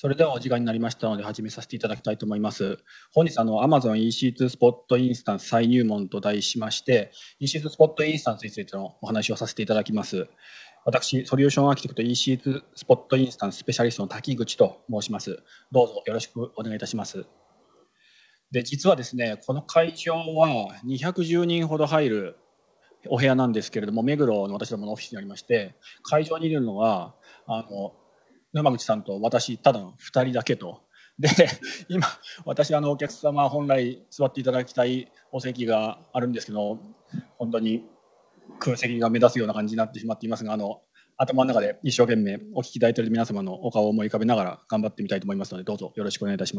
それではお時間になりましたので始めさせていただきたいと思います。本日Amazon EC2 スポットインスタンス再入門と題しまして EC2 スポットインスタンスについてのお話をさせていただきます。私、ソリューションアーキテクト EC2 スポットインスタンススペシャリストの滝口と申します。どうぞよろしくお願いいたします。で、実はですね、この会場は210人ほど入るお部屋なんですけれども、目黒の私どものオフィスにありまして、会場にいるのは沼口さんと私ただの2人だけと。で今私お客様本来座っていただきたいお席があるんですけど、本当に空席が目立つような感じになってしまっていますが、頭の中で一生懸命お聞きいただいている皆様のお顔を思い浮かべながら頑張ってみたいと思いますので、どうぞよろしくお願いいたします。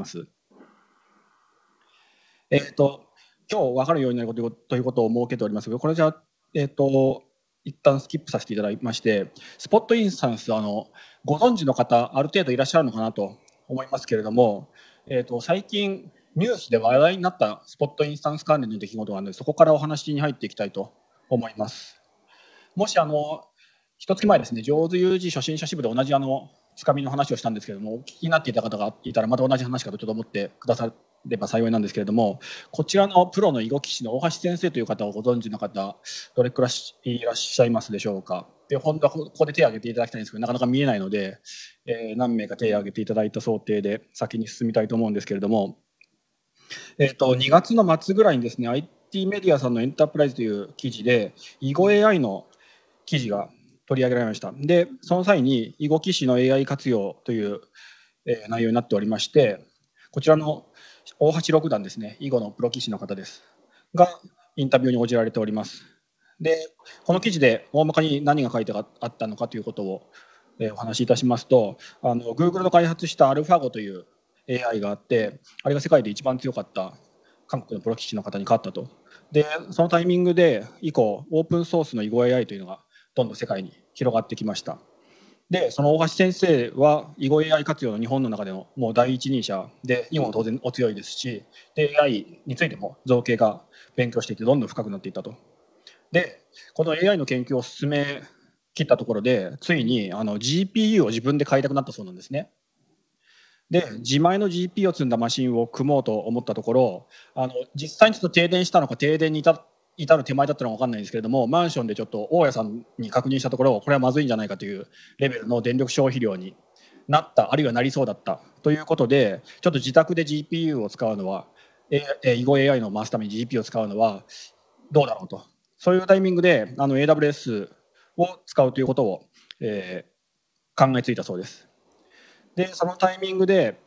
今日分かるようになることということを設けておりますが、これじゃあ一旦スキップさせていただきまして、スポットインスタンスご存知の方ある程度いらっしゃるのかなと思いますけれども、最近ニュースで話題になったスポットインスタンス関連の出来事があるので、そこからお話に入っていきたいと思います。もし一月前ですね、上手有事初心者支部で同じつかみの話をしたんですけれども、お聞きになっていた方がいたらまた同じ話かとちょっと思ってくだされば幸いなんですけれども、こちらのプロの囲碁棋士の大橋先生という方をご存知の方どれくらいいらっしゃいますでしょうか。で、本当はここで手を挙げていただきたいんですけど、なかなか見えないので、何名か手を挙げていただいた想定で先に進みたいと思うんですけれども、2月の末ぐらいにですね、 IT メディアさんのエンタープライズという記事で囲碁 AI の記事が取り上げられました。で、その際に囲碁棋士の AI 活用という内容になっておりまして、こちらの大橋六段ですね、囲碁のプロ棋士の方ですがインタビューに応じられております。で、この記事で大まかに何が書いてあったのかということをお話しいたしますと、Google の開発した AlphaGo という AI があって、あれが世界で一番強かった韓国のプロ棋士の方に勝ったと。で、そのタイミングで以降オープンソースの囲碁 AI というのがどんどん世界に広がってきました。で、その大橋先生は囲碁 AI 活用の日本の中でのもう第一人者で、囲碁も当然お強いですし、で AI についても造形が勉強していてどんどん深くなっていったと。で、この AI の研究を進め切ったところで、ついにGPU を自分で買いたくなったそうなんですね。で、自前の GPU を積んだマシンを組もうと思ったところ、実際にちょっと停電したのか停電に至る手前だったのか分かんないんですけれども、マンションでちょっと大家さんに確認したところ、これはまずいんじゃないかというレベルの電力消費量になった、あるいはなりそうだったということで、ちょっと自宅で GPU を使うのは、囲碁 AI の回すために GPU を使うのはどうだろうと、そういうタイミングでAWS を使うということを、考えついたそうです。で、そのタイミングで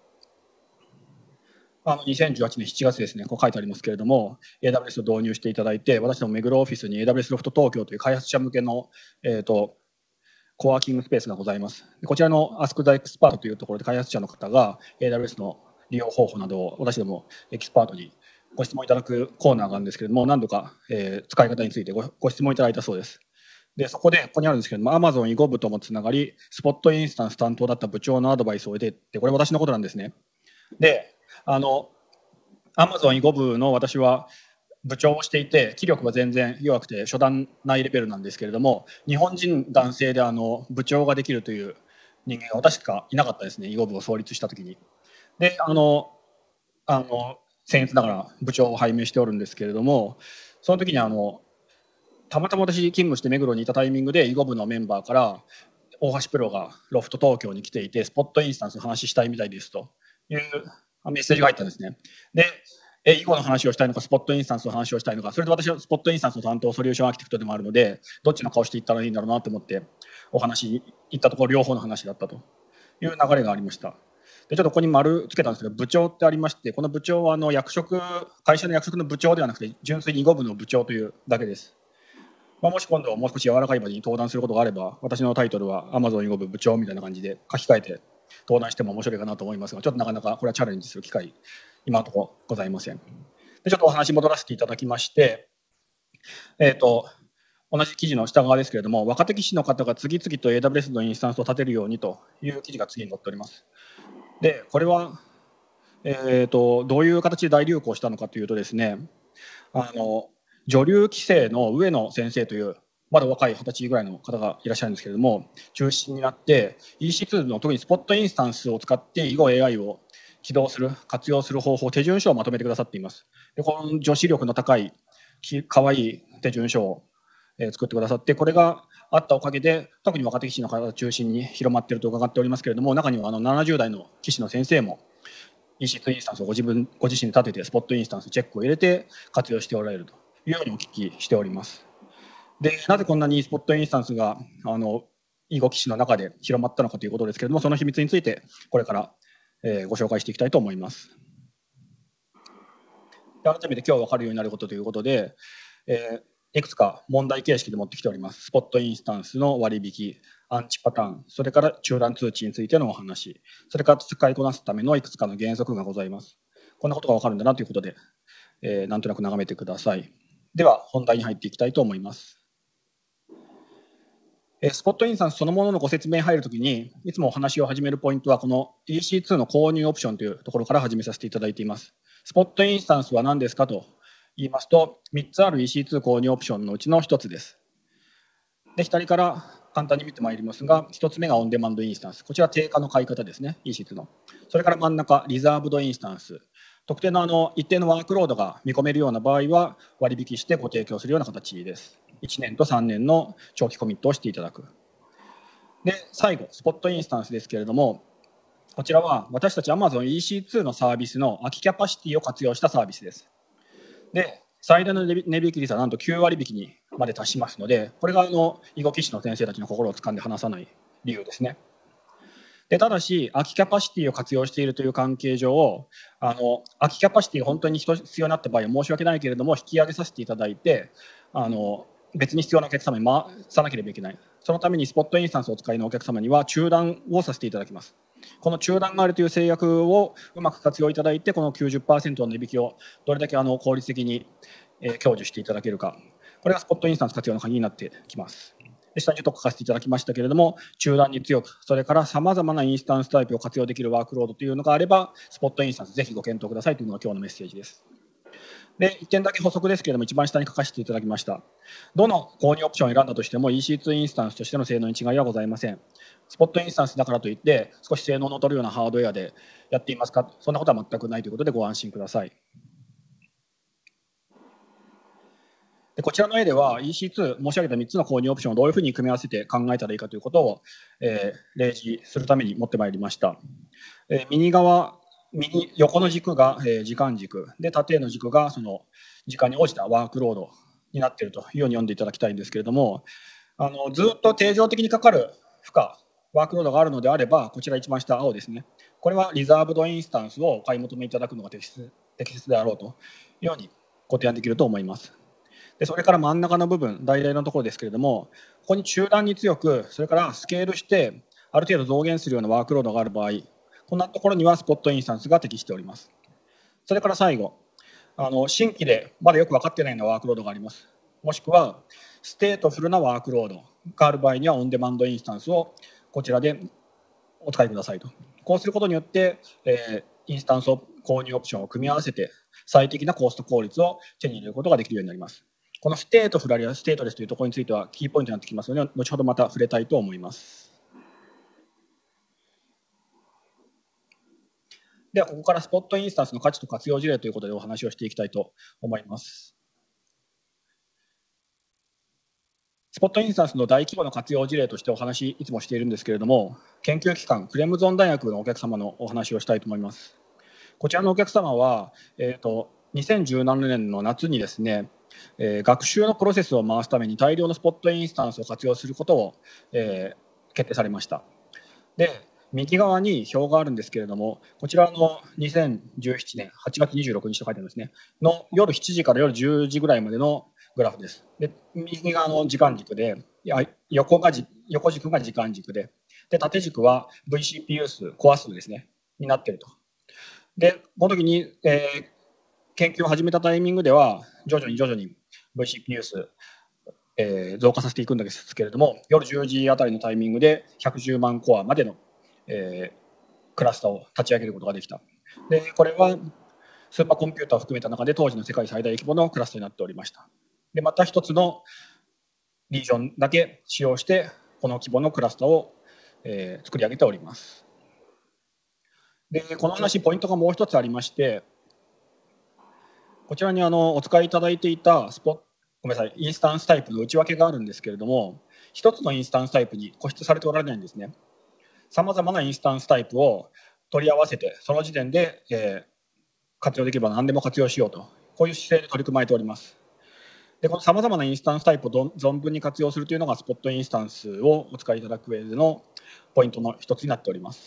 2018年7月ですね、こう書いてありますけれども、AWS を導入していただいて、私ども目黒オフィスに AWS ロフト東京という開発者向けの、コワーキングスペースがございます。こちらの Ask the Expert というところで開発者の方が AWS の利用方法などを私どもエキスパートにご質問いただくコーナーがあるんですけれども、何度か、使い方についてご質問いただいたそうです。で、そこで、ここにあるんですけれども、Amazon 囲碁部ともつながり、スポットインスタンス担当だった部長のアドバイスを得てって、これ私のことなんですね。で、Amazon 囲碁部の私は部長をしていて、気力は全然弱くて初段ないレベルなんですけれども、日本人男性で部長ができるという人間が私しかいなかったですね、囲碁部を創立した時に。で、僭越ながら部長を拝命しておるんですけれども、その時にたまたま私勤務して目黒にいたタイミングで囲碁部のメンバーから大橋プロがロフト東京に来ていてスポットインスタンスの話したいみたいですというメッセージが入ったんですね。で、囲碁の話をしたいのかスポットインスタンスの話をしたいのか、それで私はスポットインスタンスの担当ソリューションアーキテクトでもあるので、どっちの顔していったらいいんだろうなと思ってお話に行ったところ両方の話だったという流れがありました。で、ちょっとここに丸つけたんですけど、部長ってありまして、この部長は会社の役職の部長ではなくて純粋に囲碁部の部長というだけです。もし今度もう少し柔らかい場に登壇することがあれば、私のタイトルは Amazon 囲碁部部長みたいな感じで書き換えて登壇しても面白いかなと思いますが、ちょっとなかなかこれはチャレンジする機会今のところございません。で、ちょっとお話戻らせていただきまして、同じ記事の下側ですけれども、若手棋士の方が次々と AWS のインスタンスを立てるようにという記事が次に載っております。で、これは、どういう形で大流行したのかというとですね、女流棋聖の上野先生というまだ若い20歳ぐらいの方がいらっしゃるんですけれども、中心になって、EC2 の特にスポットインスタンスを使って、囲碁 AI を起動する、活用する方法、手順書をまとめてくださっています。でこの女子力の高い、かわいい手順書を作ってくださって、これがあったおかげで、特に若手棋士の方を中心に広まっていると伺っておりますけれども、中には70代の棋士の先生も、EC2 インスタンスをご自身で立てて、スポットインスタンスチェックを入れて活用しておられるというようにお聞きしております。で、なぜこんなにスポットインスタンスが囲碁棋士の中で広まったのかということですけれども、その秘密についてこれから、ご紹介していきたいと思います。で改めて今日分かるようになることということで、いくつか問題形式で持ってきております。スポットインスタンスの割引、アンチパターン、それから中断通知についてのお話、それから使いこなすためのいくつかの原則がございます。こんなことが分かるんだなということで、なんとなく眺めてください。では本題に入っていきたいと思います。スポットインスタンスそのもののご説明に入るときに、いつもお話を始めるポイントは、この EC2 の購入オプションというところから始めさせていただいています。スポットインスタンスは何ですかと言いますと、3つある EC2 購入オプションのうちの1つです。で、左から簡単に見てまいりますが、1つ目がオンデマンドインスタンス。こちら定価の買い方ですね、EC2 の。それから真ん中、リザーブドインスタンス。特定の一定のワークロードが見込めるような場合は、割引してご提供するような形です。1年と3年の長期コミットをしていただく。で、最後、スポットインスタンスですけれども、こちらは私たち Amazon EC2 のサービスの空きキャパシティを活用したサービスです。で、最大の値引き率はなんと9割引きにまで達しますので、これが囲碁棋士の先生たちの心を掴んで離さない理由ですね。でただし、空きキャパシティを活用しているという関係上、空きキャパシティが本当に必要になった場合は申し訳ないけれども、引き上げさせていただいて、別に必要なお客様に回さなければいけない。そのためにスポットインスタンスをお使いのお客様には中断をさせていただきます。この中断があるという制約をうまく活用いただいて、この 90% の値引きをどれだけ効率的に享受していただけるか、これがスポットインスタンス活用の鍵になってきます。で下にちょっと書かせていただきましたけれども、中断に強く、それからさまざまなインスタンスタイプを活用できるワークロードというのがあれば、スポットインスタンスぜひご検討くださいというのが今日のメッセージです。で1点だけ補足ですけれども、一番下に書かせていただきました。どの購入オプションを選んだとしても EC2 インスタンスとしての性能に違いはございません。スポットインスタンスだからといって少し性能の劣るようなハードウェアでやっていますか、そんなことは全くないということでご安心ください。でこちらの絵では EC2 申し上げた3つの購入オプションをどういうふうに組み合わせて考えたらいいかということを、例示するために持ってまいりました。右横の軸が、時間軸で、縦の軸がその時間に応じたワークロードになっているというように読んでいただきたいんですけれども、ずっと定常的にかかる負荷ワークロードがあるのであれば、こちら一番下青ですね、これはリザーブドインスタンスをお買い求めいただくのが適切であろうというようにご提案できると思います。でそれから真ん中の部分、大々のところですけれども、ここに中断に強く、それからスケールしてある程度増減するようなワークロードがある場合、こんなところにはスポットインスタンスが適しております。それから最後、新規でまだよく分かってないようなワークロードがあります。もしくはステートフルなワークロードがある場合にはオンデマンドインスタンスをこちらでお使いくださいと。こうすることによって、インスタンス購入オプションを組み合わせて最適なコスト効率を手に入れることができるようになります。このステートフルあるいはステートレスというところについてはキーポイントになってきますので、後ほどまた触れたいと思います。ではここからスポットインスタンスの価値と活用事例ということでお話をしていきたいと思います。スポットインスタンスの大規模な活用事例としてお話いつもしているんですけれども、研究機関クレムゾン大学のお客様のお話をしたいと思います。こちらのお客様は、2017年の夏にですね、学習のプロセスを回すために大量のスポットインスタンスを活用することを、決定されました。で右側に表があるんですけれども、こちらの2017年8月26日と書いてあるんですねの夜7時から夜10時ぐらいまでのグラフです。で右側の時間軸で、横軸が時間軸で、縦軸は VCPU 数、コア数ですねになっていると。でこの時に、研究を始めたタイミングでは徐々に VCPU 数、増加させていくんですけれども、夜10時あたりのタイミングで110万コアまでの、クラスターを立ち上げることができた。でこれはスーパーコンピューターを含めた中で当時の世界最大規模のクラスターになっておりました。でまた一つのリージョンだけ使用してこの規模のクラスターを、作り上げております。でこの話ポイントがもう一つありまして、こちらにお使いいただいていたごめんなさい、インスタンスタイプの内訳があるんですけれども、一つのインスタンスタイプに固執されておられないんですね。さまざまなインスタンスタイプを取り合わせて、その時点で、活用できれば何でも活用しようと、こういう姿勢で取り組まれております。でこのさまざまなインスタンスタイプを存分に活用するというのがスポットインスタンスをお使いいただく上でのポイントの一つになっております。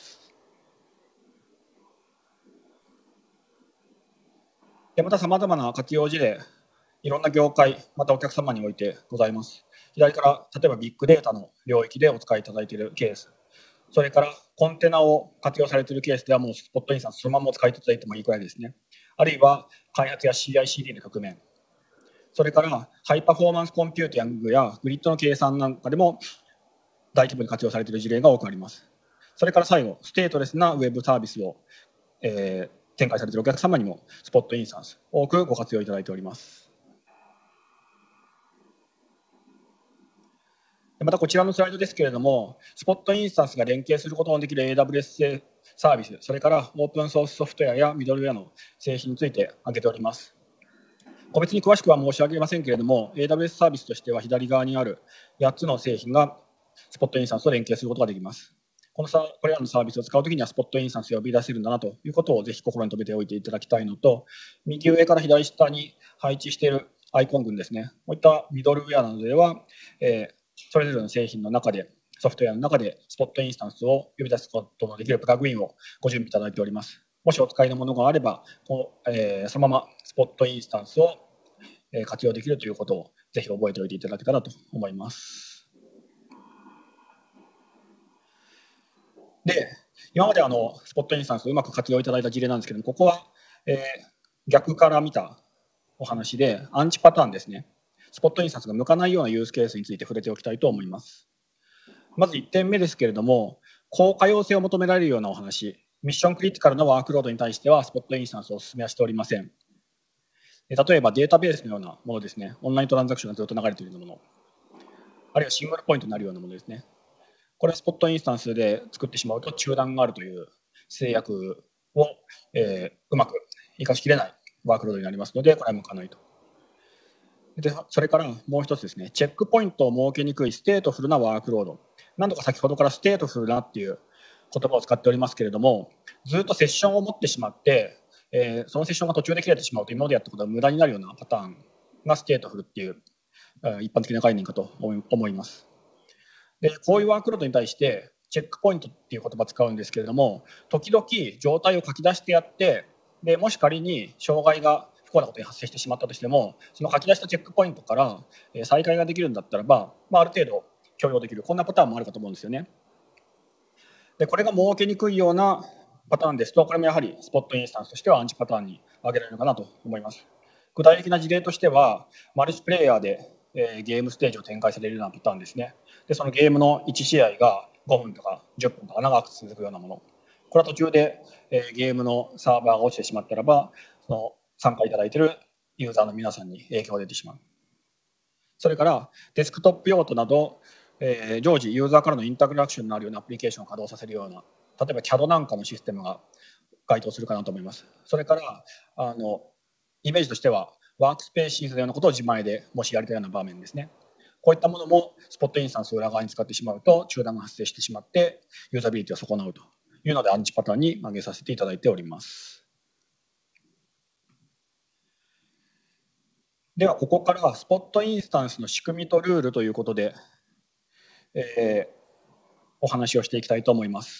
でまたさまざまな活用事例、いろんな業界、またお客様においてございます。左から例えばビッグデータの領域でお使いいただいているケース、それからコンテナを活用されているケースではもうスポットインスタンスそのままお使いいただいてもいいくらいですね。あるいは開発や CI/CD の局面、それからハイパフォーマンスコンピューティングやグリッドの計算なんかでも大規模に活用されている事例が多くあります。それから最後、ステートレスなウェブサービスを、展開されているお客様にもスポットインスタンス多くご活用いただいております。またこちらのスライドですけれども、スポットインスタンスが連携することのできる AWS サービス、それからオープンソースソフトウェアやミドルウェアの製品について挙げております。個別に詳しくは申し上げませんけれども、AWS サービスとしては左側にある8つの製品がスポットインスタンスと連携することができます。これらのサービスを使うときにはスポットインスタンスを呼び出せるんだなということをぜひ心に留めておいていただきたいのと、右上から左下に配置しているアイコン群ですね、こういったミドルウェアなどでは、それぞれの製品の中で、ソフトウェアの中でスポットインスタンスを呼び出すことのできるプラグインをご準備いただいております。もしお使いのものがあれば、そのままスポットインスタンスを活用できるということをぜひ覚えておいていただけたらと思います。で、今までスポットインスタンスをうまく活用いただいた事例なんですけども、ここは、逆から見たお話でアンチパターンですね。スポットインスタンスが向かないようなユースケースについて触れておきたいと思います。まず1点目ですけれども、高可用性を求められるようなお話、ミッションクリティカルなワークロードに対してはスポットインスタンスをお勧めはしておりません。例えばデータベースのようなものですね、オンライントランザクションがずっと流れているようなもの、あるいはシングルポイントになるようなものですね。これはスポットインスタンスで作ってしまうと中断があるという制約を、うまく生かしきれないワークロードになりますので、これは向かないと。でそれからもう一つですね、チェックポイントを設けにくいステートフルなワークロード。何度か先ほどからステートフルなっていう言葉を使っておりますけれども、ずっとセッションを持ってしまって、そのセッションが途中で切れてしまうと今までやったことが無駄になるようなパターンがステートフルっていう一般的な概念かと思います。でこういうワークロードに対してチェックポイントっていう言葉を使うんですけれども、時々状態を書き出してやって、でもし仮に障害が不幸なことに発生してしまったとしても、その書き出したチェックポイントから再開ができるんだったらば、ある程度許容できる、こんなパターンもあるかと思うんですよね。でこれが設けにくいようなパターンですと、これもやはりスポットインスタンスとしてはアンチパターンに挙げられるかなと思います。具体的な事例としては、マルチプレイヤーでゲームステージを展開されるようなパターンですね。でそのゲームの1試合が5分とか10分とか長く続くようなもの、これは途中でゲームのサーバーが落ちてしまったらば、その参加いただいているユーザーの皆さんに影響が出てしまう。それからデスクトップ用途など、常時ユーザーからのインタラクションのあるようなアプリケーションを稼働させるような、例えば CAD なんかのシステムが該当するかなと思います。それからイメージとしてはワークスペーシーズのようなことを自前でもしやりたいような場面ですね。こういったものもスポットインスタンスを裏側に使ってしまうと中断が発生してしまってユーザビリティを損なうというのでアンチパターンに挙げさせていただいております。ではここからはスポットインスタンスの仕組みとルールということで、お話をしていきたいと思います。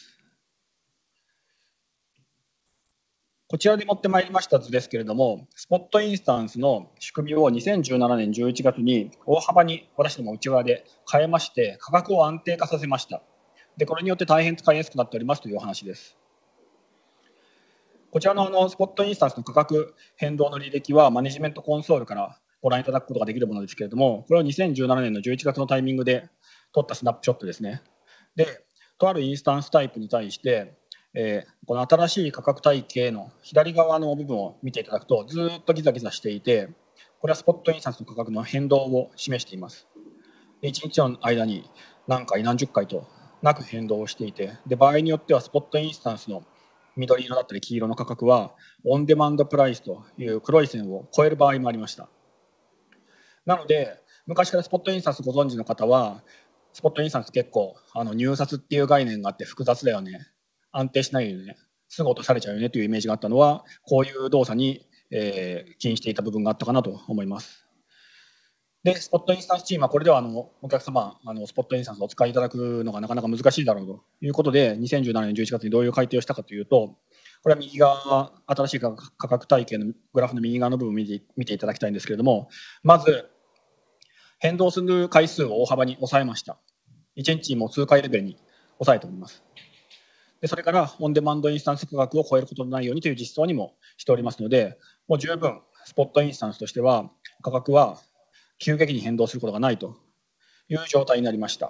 こちらで持ってまいりました図ですけれども、スポットインスタンスの仕組みを2017年11月に大幅に私ども内側で変えまして、価格を安定化させました。でこれによって大変使いやすくなっておりますというお話です。こちらのスポットインスタンスの価格変動の履歴はマネジメントコンソールからご覧いただくことができるものですけれども、これは2017年の11月のタイミングで撮ったスナップショットですね。でとあるインスタンスタイプに対してこの新しい価格体系の左側の部分を見ていただくとずっとギザギザしていて、これはスポットインスタンスの価格の変動を示しています。 1日の間に何回何十回となく変動をしていて、で場合によってはスポットインスタンスの緑色だったり黄色の価格はオンデマンドプライスという黒い線を超える場合もありました。なので昔からスポットインスタンスご存知の方は、スポットインスタンス結構入札っていう概念があって複雑だよね、安定しないよね、すぐ落とされちゃうよねというイメージがあったのは、こういう動作に、起因していた部分があったかなと思います。で、スポットインスタンスチームはこれではお客様スポットインスタンスをお使いいただくのがなかなか難しいだろうということで、2017年11月にどういう改定をしたかというと、これは右側、新しい価格体系のグラフの右側の部分を見ていただきたいんですけれども、まず変動する回数を大幅に抑えました。1日も数回レベルに抑えております。でそれからオンデマンドインスタンス価格を超えることのないようにという実装にもしておりますので、もう十分スポットインスタンスとしては価格は急激に変動することがないという状態になりました。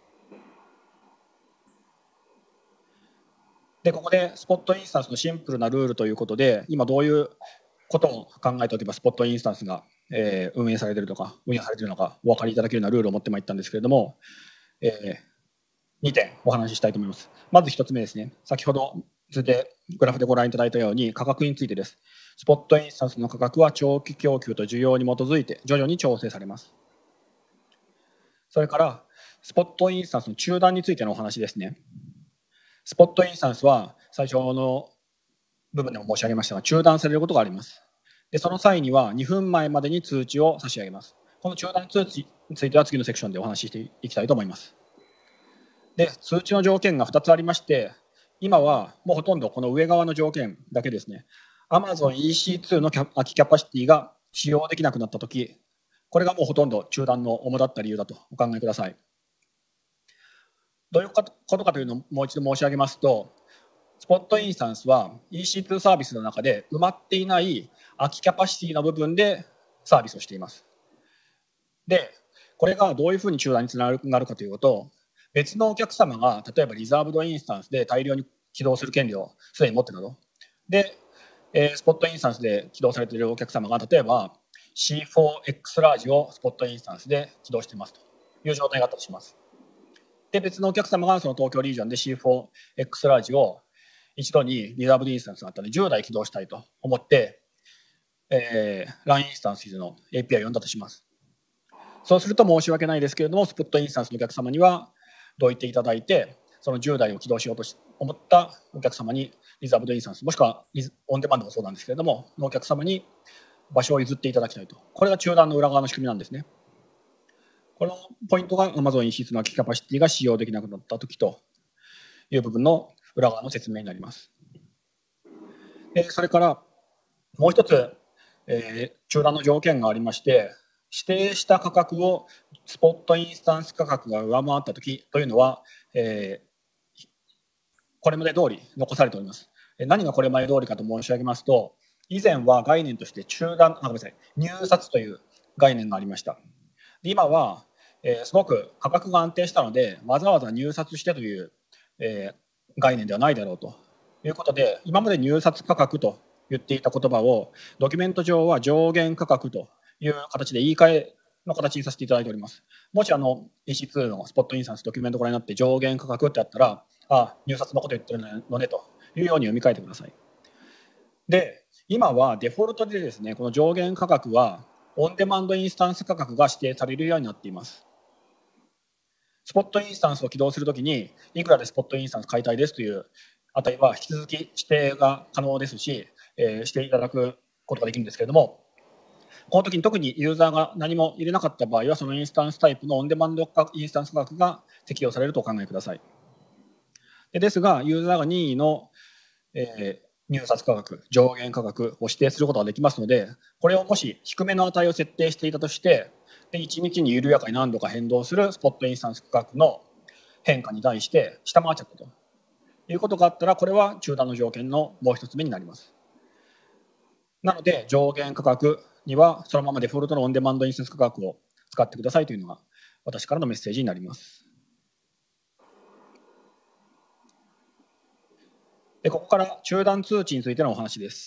でここでスポットインスタンスのシンプルなルールということで、今どういうことを考えておけばスポットインスタンスが、運営されているのかお分かりいただけるようなルールを持ってまいったんですけれども、2点お話ししたいと思います。まず1つ目ですね、先ほど図でグラフでご覧いただいたように価格についてです。スポットインスタンスの価格は長期供給と需要に基づいて徐々に調整されます。それからスポットインスタンスの中断についてのお話ですね。スポットインスタンスは最初の部分でも申し上げましたが、中断されることがあります。でその際には2分前までに通知を差し上げます。この中断通知については次のセクションでお話ししていきたいと思います。で通知の条件が2つありまして、今はもうほとんどこの上側の条件だけですね。 Amazon EC2 の空きキャパシティが使用できなくなったとき、これがもうほとんど中断の主だった理由だとお考えください。どういうことかというのをもう一度申し上げますと、スポットインスタンスは EC2 サービスの中で埋まっていない空きキャパシティの部分でサービスをしています。でこれがどういうふうに中断につながるかというと、別のお客様が例えばリザーブドインスタンスで大量に起動する権利をすでに持っているなどで、スポットインスタンスで起動されているお客様が例えば C4X ラージをスポットインスタンスで起動していますという状態があったとします。で別のお客様がその東京リージョンで C4X ラージを一度にリザーブドインスタンスがあったので10台起動したいと思って、LINE インスタンスの API を呼んだとします。そうすると申し訳ないですけれども、スポットインスタンスのお客様にはどいていただいて、その10台を起動しようと思ったお客様にリザーブドインスタンス、もしくはオンデマンドもそうなんですけれども、のお客様に場所を譲っていただきたいと。これが中断の裏側の仕組みなんですね。このポイントが Amazon EC2 の空きキャパシティが使用できなくなったときという部分の裏側の説明になります。それからもう一つ、中断の条件がありまして、指定した価格をスポットインスタンス価格が上回ったときというのは、これまで通り残されております。何がこれまで通りかと申し上げますと、以前は概念として入札という概念がありました。今は、すごく価格が安定したので、わざわざ入札してという、概念ではないだろうということで、今まで入札価格と言っていた言葉をドキュメント上は上限価格という形で言い換えの形にさせていただいております。もしEC2 のスポットインスタンスドキュメントご覧になって上限価格ってあったら、入札のこと言ってるのねというように読み替えてください。で今はデフォルトでですね、この上限価格はオンデマンドインスタンス価格が指定されるようになっています。スポットインスタンスを起動するときにいくらでスポットインスタンス買いたいですという値は引き続き指定が可能ですし、していただくことができるんですけれども、この時に特にユーザーが何も入れなかった場合は、そのインスタンスタイプのオンデマンドインスタンス価格が適用されるとお考えください。ですが、ユーザーが任意の、入札価格、上限価格を指定することができますので、これをもし低めの値を設定していたとして、で1日に緩やかに何度か変動するスポットインスタンス価格の変化に対して下回っちゃったということがあったら、これは中断の条件のもう一つ目になります。なので上限価格にはそのままデフォルトのオンデマンドインスタンス価格を使ってくださいというのが私からのメッセージになります。でここから中断通知についてのお話です。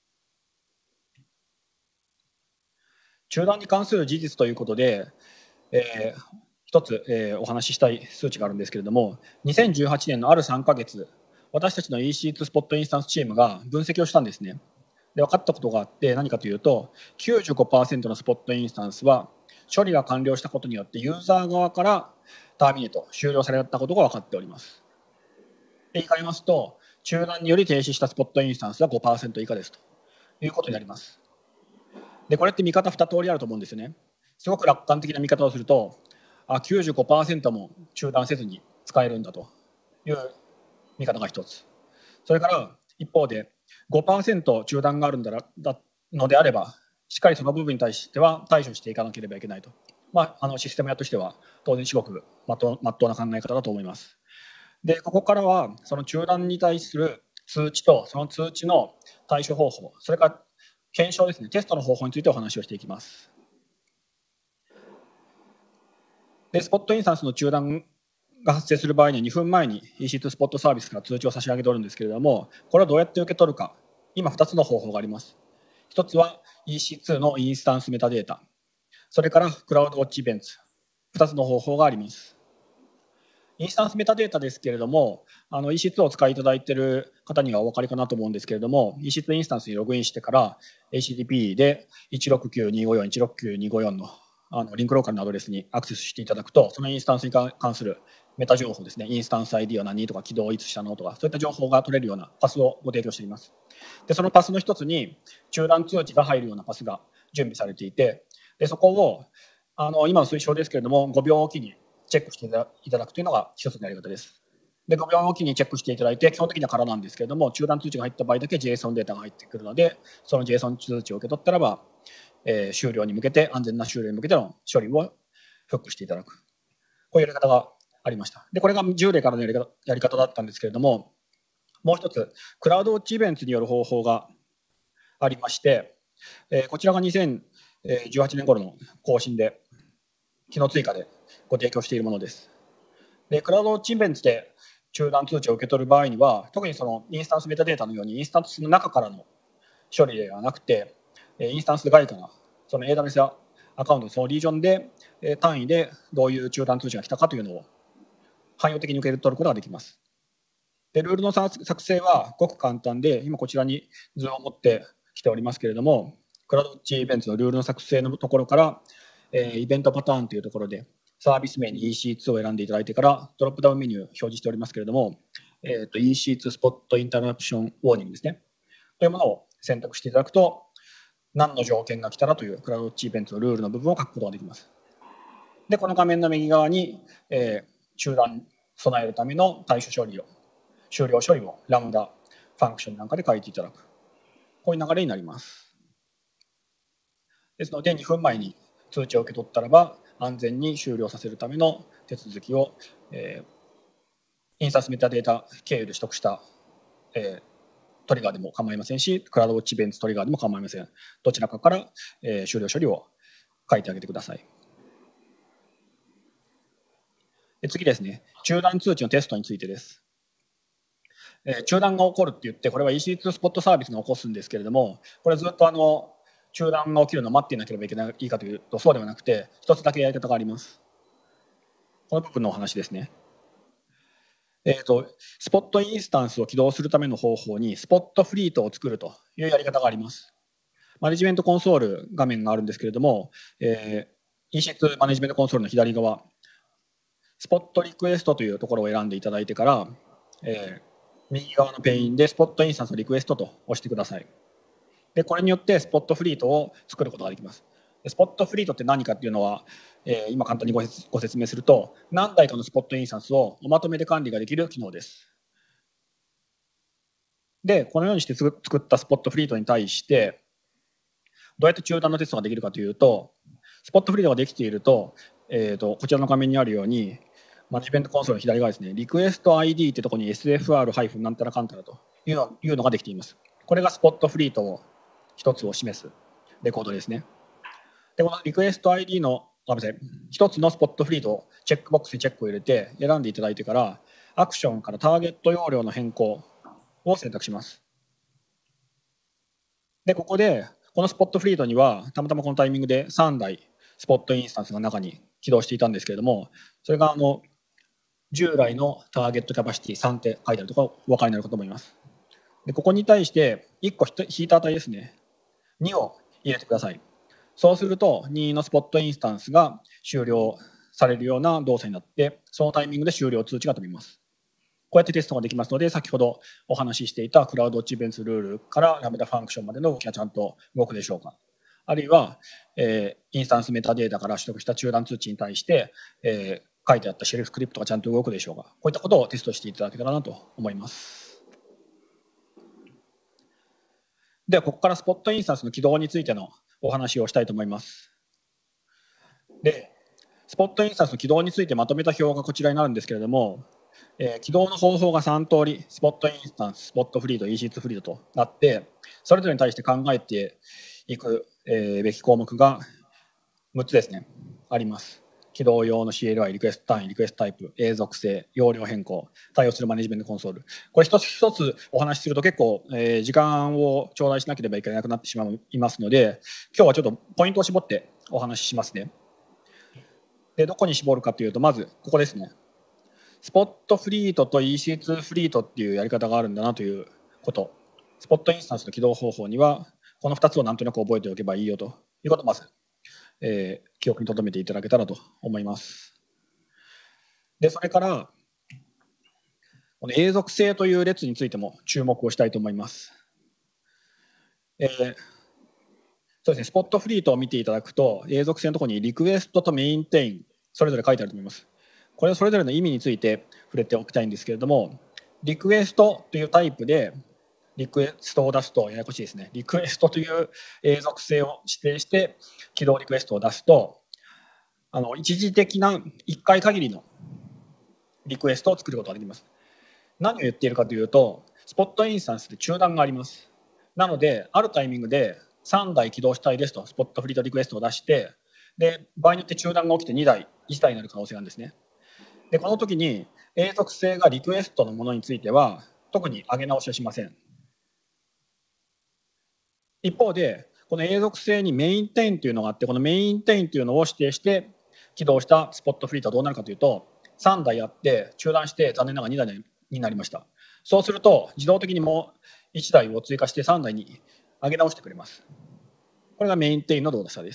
中断に関する事実ということで、 一つ、お話ししたい数値があるんですけれども、2018年のある3ヶ月、私たちの EC2 スポットインスタンスチームが分析をしたんですね。で、分かったことがあって、何かというと、95% のスポットインスタンスは、処理が完了したことによってユーザー側からターミネート、終了されたことが分かっております。で、言い換えますと、中断により停止したスポットインスタンスは 5% 以下ですということになります。で、これって見方2通りあると思うんですよね。すごく楽観的な見方をすると、95% も中断せずに使えるんだという見方が一つ。それから一方で 5% 中断があるのであれば、しっかりその部分に対しては対処していかなければいけないと。システム屋としては当然至極まっとうな考え方だと思います。で、ここからはその中断に対する通知とその通知の対処方法、それから検証ですね、テストの方法についてお話をしていきます。で、スポットインスタンスの中断が発生する場合には2分前に EC2 スポットサービスから通知を差し上げておるんですけれども、これをどうやって受け取るか、今2つの方法があります。1つは EC2 のインスタンスメタデータ、それからクラウドウォッチイベント、2つの方法があります。インスタンスメタデータですけれども、EC2 をお使いいただいている方にはお分かりかなと思うんですけれども、EC2 インスタンスにログインしてから、HTTP で169.254、169.254のリンクローカルのアドレスにアクセスしていただくと、そのインスタンスに関するメタ情報ですね、インスタンス ID は何とか起動いつしたのとか、そういった情報が取れるようなパスをご提供しています。で、そのパスの一つに中断通知が入るようなパスが準備されていて、でそこを今の推奨ですけれども、5秒おきにチェックしていただくというのが一つのやり方です。で、5秒おきにチェックしていただいて、基本的には空なんですけれども、中断通知が入った場合だけ JSON データが入ってくるので、その JSON 通知を受け取ったらば、終了に向けて、安全な終了に向けての処理をフックしていただく。こういうやり方がありました。で、これが従来からのやり方だったんですけれども、もう一つ、クラウドウォッチイベントによる方法がありまして、こちらが2018年頃の更新で、機能追加でご提供しているものです。で、クラウドウォッチイベントで中断通知を受け取る場合には、特にそのインスタンスメタデータのようにインスタンスの中からの処理ではなくて、インスタンス外からその AWS やアカウントのそのリージョンで単位でどういう中断通知が来たかというのを汎用的に受け取ることができます。で、ルールの作成はごく簡単で、今こちらに図を持ってきておりますけれども、クラウドウォッチイベントのルールの作成のところから、イベントパターンというところで、サービス名に EC2 を選んでいただいてから、ドロップダウンメニュー表示しておりますけれども、EC2 スポットインタラプションウォーニングですね。というものを選択していただくと、何の条件が来たらというクラウドウォッチイベントのルールの部分を書くことができます。で、この画面の右側に、中断に備えるための対処処理を、終了処理をラムダ、ファンクションなんかで書いていただく。こういう流れになります。ですので、2分前に通知を受け取ったらば、安全に終了させるための手続きを、インスタンスメタデータ経由で取得した、トリガーでも構いませんし、クラウドウォッチイベントトリガーでも構いません。どちらかから、終了処理を書いてあげてください。で、次ですね、中断通知のテストについてです。中断が起こるって言って、これは EC2 スポットサービスが起こすんですけれども、これずっと中断が起きるのを待っていなければいいかというと、そうではなくて、一つだけやり方があります。この部分のお話ですね。スポットインスタンスを起動するための方法に、スポットフリートを作るというやり方があります。マネジメントコンソール画面があるんですけれども、EC2 マネジメントコンソールの左側、スポットリクエストというところを選んでいただいてから、右側のペインでスポットインスタンスリクエストと押してください。で、これによってスポットフリートを作ることができます。スポットフリートって何かっていうのは、今簡単にご説明すると、何台かのスポットインスタンスをおまとめで管理ができる機能です。で、このようにして作ったスポットフリートに対して、どうやって中断のテストができるかというと、スポットフリートができていると、こちらの画面にあるように、マネジメントコンソールの左側ですね、リクエスト ID ってところに SFR- なんたらかんたらというのができています。これがスポットフリートを一つを示すレコードですね。で、このリクエスト ID の、ごめんなさい、一つのスポットフリートをチェックボックスにチェックを入れて選んでいただいてから、アクションからターゲット容量の変更を選択します。で、ここで、このスポットフリートには、たまたまこのタイミングで3台スポットインスタンスが中に起動していたんですけれども、それが従来のターゲットキャパシティ3って書いてあるところお分かりになるかと思います。でここに対して1個引いた値ですね、2を入れてください。そうすると2のスポットインスタンスが終了されるような動作になって、そのタイミングで終了通知が飛びます。こうやってテストができますので、先ほどお話ししていたクラウドウォッチイベントルールからラムダファンクションまでの動きがちゃんと動くでしょうか。あるいは、インスタンスメタデータから取得した中断通知に対して、書いてあったシェルフスクリプトがちゃんと動くでしょうか。こういったことをテストしていただけたらなと思います。では、ここからスポットインスタンスの起動についてのお話をしたいと思います。で、スポットインスタンスの起動についてまとめた表がこちらになるんですけれども、起動の方法が3通り、スポットインスタンス、スポットフリード、EC2 フリードとなって、それぞれに対して考えていく、べき項目が6つですね、あります。起動用の CLI、リクエスト単位、リクエストタイプ、永続性、容量変更、対応するマネジメントコンソール。これ一つ一つお話しすると結構、時間を頂戴しなければいけなくなってしまいますので、今日はちょっとポイントを絞ってお話ししますね。で、どこに絞るかというと、まずここですね。スポットフリートと EC2 フリートっていうやり方があるんだなということ。スポットインスタンスの起動方法には、この2つをなんとなく覚えておけばいいよということをまず、記憶に留めていただけたらと思います。で、それから、この永続性という列についても注目をしたいと思います。そうですね、スポットフリートを見ていただくと、永続性のところにリクエストとメインテイン、それぞれ書いてあると思います。これそれぞれの意味について触れておきたいんですけれども、リクエストというタイプでリクエストを出すと、ややこしいですね。リクエストという永続性を指定して起動リクエストを出すと、一時的な1回限りのリクエストを作ることができます。何を言っているかというと、スポットインスタンスで中断があります。なので、あるタイミングで3台起動したいですと、スポットフリートリクエストを出して、で、場合によって中断が起きて2台、1台になる可能性があるんですね。で、この時に永続性がリクエストのものについては、特に上げ直しはしません。一方で、この永続性にメインテインというのがあって、このメインテインというのを指定して起動したスポットフリートはどうなるかというと、3台あって中断して残念ながら2台になりました。そうすると自動的にもう1台を追加して3台に上げ直してくれます。これがメインテインの動作です。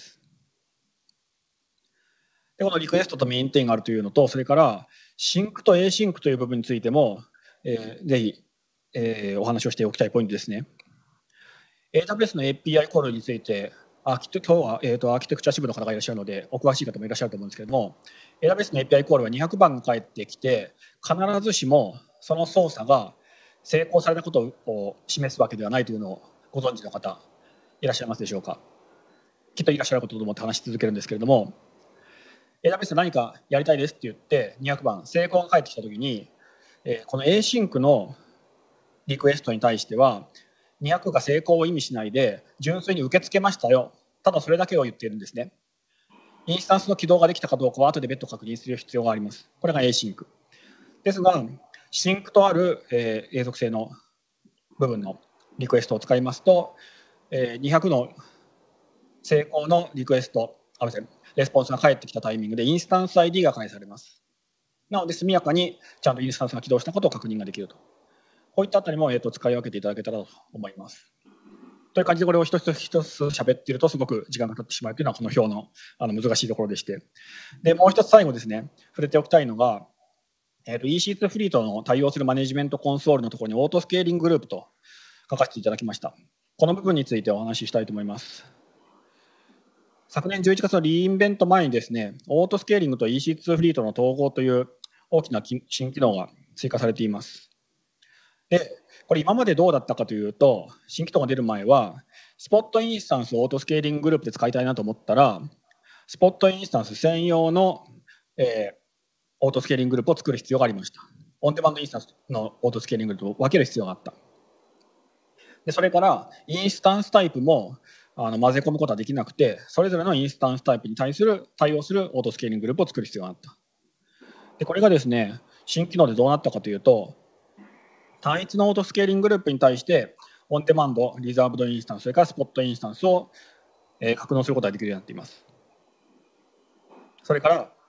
で、このリクエストとメインテインがあるというのと、それからシンクと A シンクという部分についても、ぜひ、お話をしておきたいポイントですね。AWS の API コールについて、今日は、アーキテクチャ支部の方がいらっしゃるので、お詳しい方もいらっしゃると思うんですけれども、AWS の API コールは200番が返ってきて、必ずしもその操作が成功されたことを示すわけではないというのをご存知の方、いらっしゃいますでしょうか。きっといらっしゃることと思って話し続けるんですけれども、AWS 何かやりたいですって言って、200番、成功が返ってきたときに、この Async のリクエストに対しては、200が成功を意味しないで、純粋に受け付けましたよ。ただそれだけを言っているんですね。インスタンスの起動ができたかどうかは後で別途確認する必要があります。これが Async。ですが、シンクとある、永続性の部分のリクエストを使いますと、200の成功のリクエスト、レスポンスが返ってきたタイミングでインスタンス ID が返されます。なので、速やかにちゃんとインスタンスが起動したことを確認ができると。こういったあたりも、使い分けていただけたらと思います。という感じで、これを一つ一つ喋っていると、すごく時間が経ってしまうというのは、この表の難しいところでして。で、もう一つ最後ですね、触れておきたいのが、EC2 フリートの対応するマネジメントコンソールのところにオートスケーリンググループと書かせていただきました。この部分についてお話ししたいと思います。昨年11月のリインベント前にですね、オートスケーリングと EC2 フリートの統合という大きな新機能が追加されています。で、これ今までどうだったかというと、新機能が出る前は、スポットインスタンスをオートスケーリンググループで使いたいなと思ったら、スポットインスタンス専用の、オートスケーリンググループを作る必要がありました。オンデマンドインスタンスのオートスケーリンググループを分ける必要があった。で、それから、インスタンスタイプも混ぜ込むことはできなくて、それぞれのインスタンスタイプに対応するオートスケーリンググループを作る必要があった。で、これがですね、新機能でどうなったかというと、単一のオートスケーリンググループに対して、オンデマンド、リザーブドインスタンス、それからスポットインスタンスを格納することができるようになっています。それから、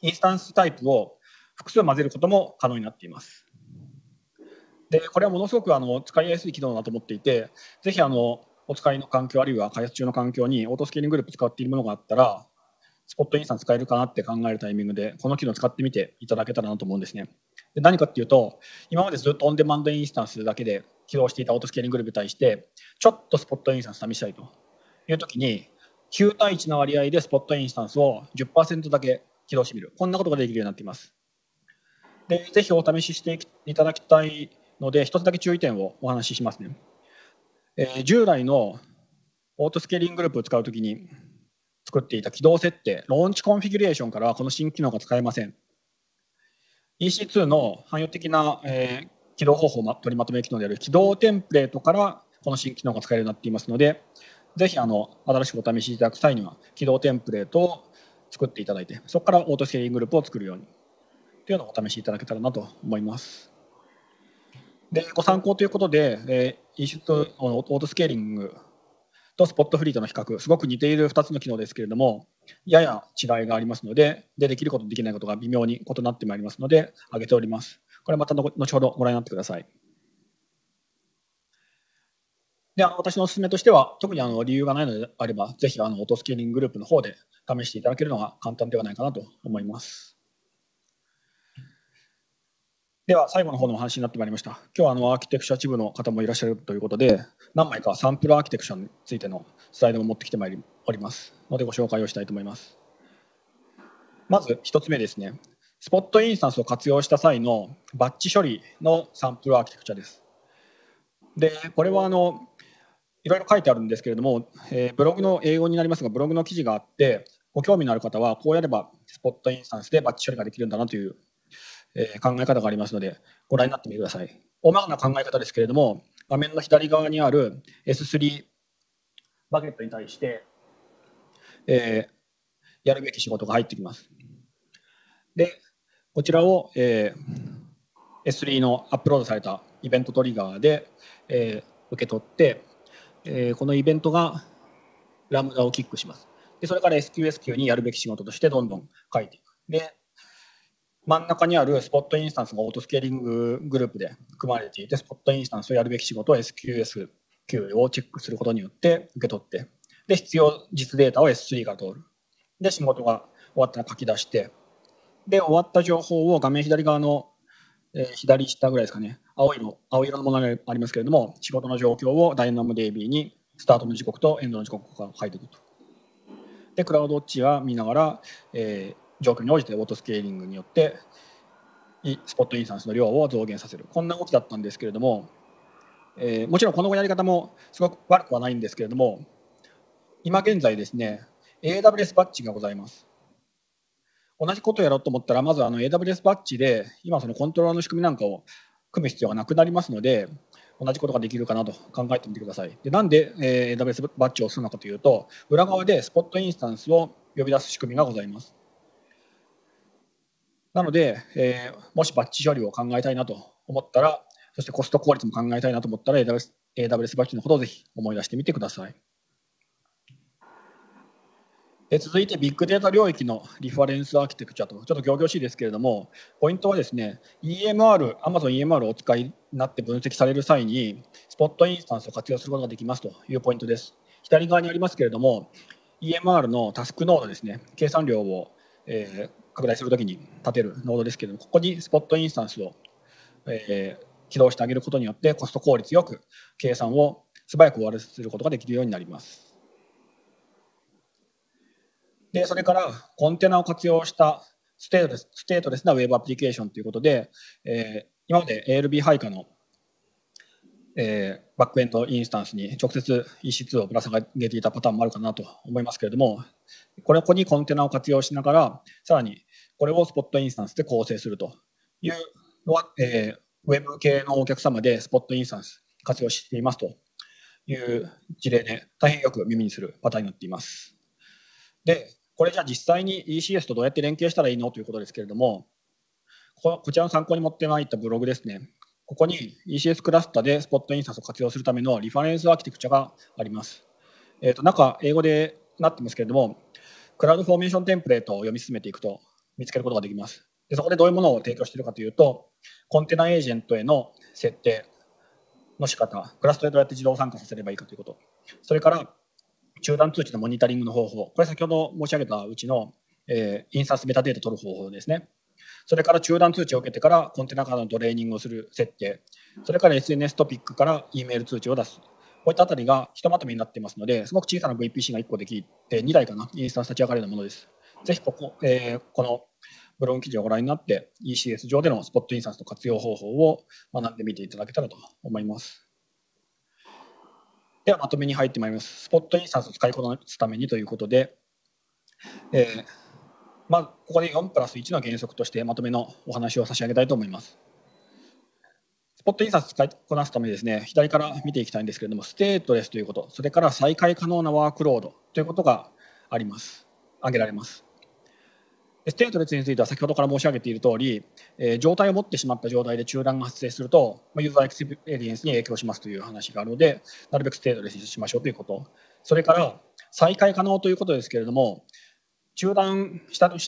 インスタンスタイプを複数混ぜることも可能になっています。でこれはものすごく使いやすい機能だと思っていて、ぜひお使いの環境あるいは開発中の環境にオートスケーリンググループ使っているものがあったら、スポットインスタンス使えるかなって考えるタイミングでこの機能を使ってみていただけたらなと思うんですね。で何かっていうと、今までずっとオンデマンドインスタンスだけで起動していたオートスケーリンググループに対してちょっとスポットインスタンス試したいという時に、9対1の割合でスポットインスタンスを 10% だけ起動してみる、こんなことができるようになっています。でぜひお試ししていただきたいので、一つだけ注意点をお話ししますね。従来のオートスケーリンググループを使うときに作っていた起動設定、ローンチコンフィギュレーションからはこの新機能が使えません。EC2 の汎用的な、起動方法を取りまとめ機能である起動テンプレートからこの新機能が使えるようになっていますので、ぜひ新しくお試しいただく際には起動テンプレートを作っていただいて、そこからオートスケーリンググループを作るようにというのをお試しいただけたらなと思います。でご参考ということで、EC2 オートスケーリングとスポットフリートの比較、すごく似ている2つの機能ですけれども、やや違いがありますので、できることできないことが微妙に異なってまいりますので、挙げております。これまた後ほどご覧になってください。で私のお勧めとしては、特に理由がないのであれば、ぜひオートスケーリンググループの方で試していただけるのが簡単ではないかなと思います。では最後の方のお話になってまいりました。今日はアーキテクチャチ部の方もいらっしゃるということで、何枚かサンプルアーキテクチャについてのスライドも持ってきておりますので、ご紹介をしたいと思います。まず1つ目ですね。スポットインスタンスを活用した際のバッチ処理のサンプルアーキテクチャです。でこれはいろいろ書いてあるんですけれども、ブログの英語になりますが、ブログの記事があって、ご興味のある方はこうやればスポットインスタンスでバッチ処理ができるんだなという考え方がありますので、ご覧になってみてください。大まかな考え方ですけれども、画面の左側にある S3 バケットに対して、やるべき仕事が入ってきます。でこちらを、S3 のアップロードされたイベントトリガーで、受け取って、このイベントがラムダをキックします。でそれから SQS にやるべき仕事としてどんどん書いていく。で真ん中にあるスポットインスタンスがオートスケーリンググループで組まれていて、スポットインスタンスをやるべき仕事を SQS をチェックすることによって受け取って、で必要実データを S3 が通る。で仕事が終わったら書き出して、で終わった情報を画面左側の、左下ぐらいですかね、青色のものがありますけれども、仕事の状況を DynamoDB にスタートの時刻とエンドの時刻が書いていくと。でクラウドウォッチは見ながら、状況に応じてオートスケーリングによってスポットインスタンスの量を増減させる、こんな動きだったんですけれども、もちろんこのやり方もすごく悪くはないんですけれども、今現在ですね AWS バッジがございます。同じことをやろうと思ったら、まずAWS バッジで今そのコントローラーの仕組みなんかを組む必要がなくなりますので、同じことができるかなと考えてみてください。でなんで、AWS バッジをするのかというと、裏側でスポットインスタンスを呼び出す仕組みがございます。なので、もしバッチ処理を考えたいなと思ったら、そしてコスト効率も考えたいなと思ったら AWS バッチのことをぜひ思い出してみてください。続いてビッグデータ領域のリファレンスアーキテクチャと、ちょっと仰々しいですけれども、ポイントはですね、Amazon EMR をお使いになって分析される際に、スポットインスタンスを活用することができますというポイントです。左側にありますけれども、EMR のタスクノードですね、計算量を、拡大するときに立てるノードですけれども、ここにスポットインスタンスを、起動してあげることによって、コスト効率よく計算を素早く終わらせることができるようになります。でそれからコンテナを活用したステートレスなウェブアプリケーションということで、今まで ALB 配下の、バックエンドインスタンスに直接 EC2 をぶら下げていたパターンもあるかなと思いますけれども、ここにコンテナを活用しながら、さらにこれをスポットインスタンスで構成するというのは、ウェブ系のお客様でスポットインスタンス活用していますという事例で、大変よく耳にするパターンになっています。でこれじゃあ実際に ECS とどうやって連携したらいいのということですけれども、こちらの参考に持ってまいったブログですね。ここに ECS クラスターでスポットインスタンスを活用するためのリファレンスアーキテクチャがあります。中英語でなってますけれども、クラウドフォーメーションテンプレートを読み進めていくと、 見つけることができます。でそこでどういうものを提供しているかというと、コンテナエージェントへの設定の仕方、クラストでどうやって自動参加させればいいかということ、それから中断通知のモニタリングの方法、これ先ほど申し上げたうちの、インスタンスメタデータ取る方法ですね。それから中断通知を受けてからコンテナからのトレーニングをする設定、それから SNS トピックから E メール通知を出す、こういったあたりがひとまとめになっていますので、すごく小さな VPC が1個できて、2台かな、インスタンス立ち上がるようなものです。ぜひこのブログ記事をご覧になって、ECS 上でのスポットインスタンスの活用方法を学んでみていただけたらと思います。ではまとめに入ってまいります。スポットインスタンスを使いこなすためにということで、ここで4プラス1の原則としてまとめのお話を差し上げたいと思います。スポットインスタンスを使いこなすためにですね、左から見ていきたいんですけれども、ステートレスということ、それから再開可能なワークロードということがあります。挙げられます。ステートレスについては先ほどから申し上げている通り、状態を持ってしまった状態で中断が発生すると、ユーザーエクスペリエンスに影響しますという話があるので、なるべくステートレスにしましょうということ。それから再開可能ということですけれども、中断したとして、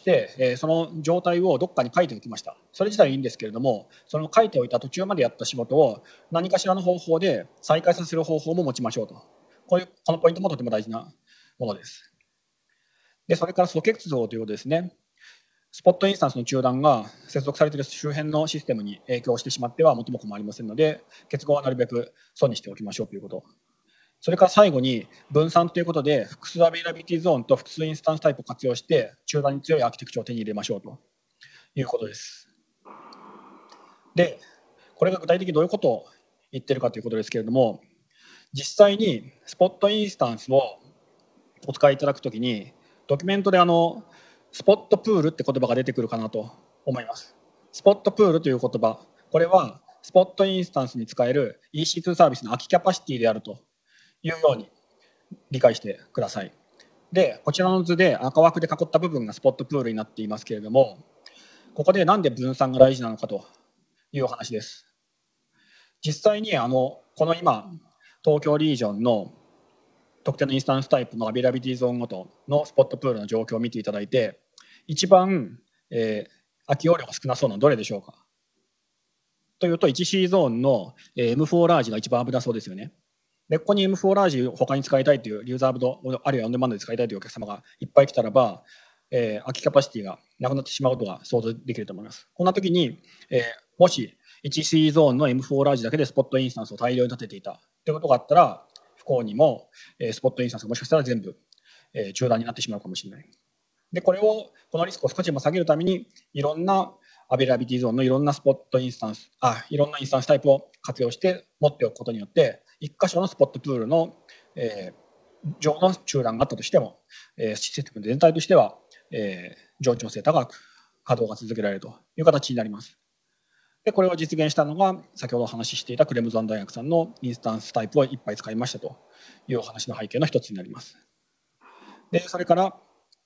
その状態をどっかに書いておきました。それ自体いいんですけれども、その書いておいた途中までやった仕事を何かしらの方法で再開させる方法も持ちましょうと。このポイントもとても大事なものです。で、それから素結合ということですね。スポットインスタンスの中断が接続されている周辺のシステムに影響してしまっては元も子もありませんので、結合はなるべく損にしておきましょうということ。それから最後に分散ということで、複数アベイラビリティゾーンと複数インスタンスタイプを活用して中断に強いアーキテクチャを手に入れましょうということです。で、これが具体的にどういうことを言ってるかということですけれども、実際にスポットインスタンスをお使いいただくときに、ドキュメントでスポットプールって言葉が出てくるかなと思います。スポットプールという言葉、これはスポットインスタンスに使える EC2 サービスの空きキャパシティであるというように理解してください。で、こちらの図で赤枠で囲った部分がスポットプールになっていますけれども、ここでなんで分散が大事なのかというお話です。実際にこの今、東京リージョンの特定のインスタンスタイプのアビラビリティゾーンごとのスポットプールの状況を見ていただいて、一番、空き容量が少なそうなのはどれでしょうかというと、1C ゾーンの M4 ラージが一番危なそうですよね。で、ここに M4 ラージを他に使いたいというリューザーブド、あるいはオンデマンドで使いたいというお客様がいっぱい来たらば、空きキャパシティがなくなってしまうことが想像できると思います。こんな時に、もし 1C ゾーンの M4 ラージだけでスポットインスタンスを大量に立てていたということがあったら、不幸にもスポットインスタンスがもしかしたら全部中断になってしまうかもしれない。で、このリスクを少しでも下げるために、いろんなアベラビリティゾーンのいろんなスポットインスタンス、いろんなインスタンスタイプを活用して持っておくことによって、1箇所のスポットプールの、上の中断があったとしても、システム全体としては、冗長性高く稼働が続けられるという形になります。で、これを実現したのが、先ほどお話ししていたクレムゾン大学さんのインスタンスタイプをいっぱい使いましたというお話の背景の一つになります。で、それから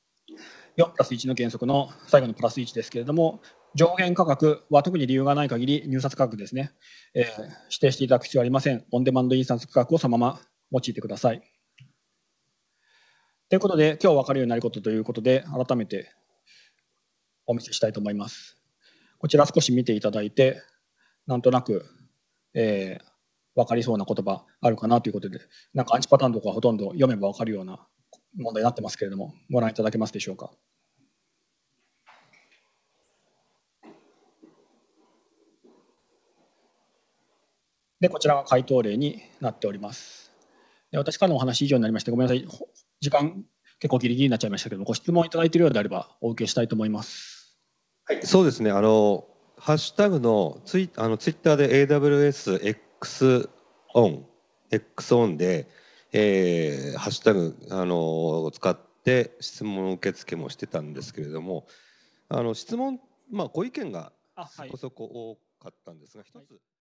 4プラス1の原則の最後のプラス1ですけれども、上限価格は特に理由がない限り入札価格ですね、指定していただく必要はありません。オンデマンドインスタンス価格をそのまま用いてください。ということで、今日分かるようになることということで、改めてお見せしたいと思います。こちら少し見ていただいて、なんとなく、分かりそうな言葉あるかなということで、なんかアンチパターンとかほとんど読めば分かるような問題になってますけれども、ご覧いただけますでしょうか。で、こちらが回答例になっております。で、私からのお話以上になりまして、ごめんなさい。時間結構ギリギリになっちゃいましたけども、ご質問いただいているようであればお受けしたいと思います。 はい、そうですね。ハッシュタグのツイッターで AWS X オンで、ハッシュタグを使って質問受付もしてたんですけれども、質問、ご意見がそこそこ多かったんですが、一つ。